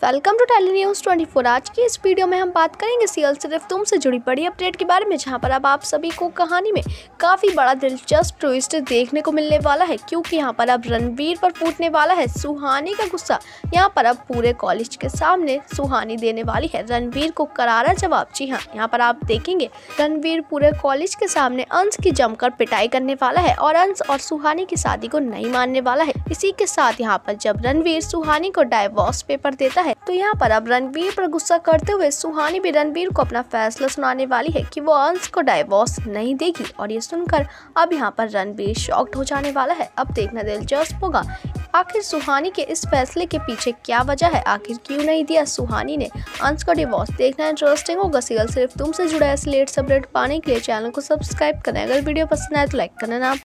Welcome to tele news 24। आज की इस वीडियो में हम बात करेंगे सीरियल सिर्फ तुम से जुड़ी बड़ी अपडेट के बारे में, जहां पर अब आप सभी को कहानी में काफ़ी बड़ा दिलचस्प ट्विस्ट देखने को मिलने वाला है, क्योंकि यहां पर अब रणवीर पर फूटने वाला है सुहानी का गुस्सा। यहां पर अब पूरे कॉलेज के सामने सुहानी देने वाली है रणवीर को करारा जवाब। जी हाँ, यहाँ पर आप देखेंगे रणवीर पूरे कॉलेज के सामने अंश की जमकर पिटाई करने वाला है और अंश और सुहानी की शादी को नहीं मानने वाला है। इसी के साथ यहाँ पर जब रणवीर सुहानी को डाइवोर्स पेपर देता है तो यहाँ पर अब रणवीर पर गुस्सा करते हुए सुहानी भी रणवीर को अपना फैसला सुनाने वाली है कि वो अंश को डाइवोर्स नहीं देगी। और ये सुनकर अब यहाँ पर रणवीर शॉक्ड हो जाने वाला है। अब देखना दिलचस्प होगा आखिर सुहानी के इस फैसले के पीछे क्या वजह है, आखिर क्यों नहीं दिया सुहानी ने अंश को डिवोर्स। देखना इंटरेस्टिंग होगा। सीरियल सिर्फ तुमसे जुड़ा है लेटेस्ट अपडेट पाने के लिए चैनल को सब्सक्राइब करें। अगर वीडियो पसंद आए तो लाइक करना ना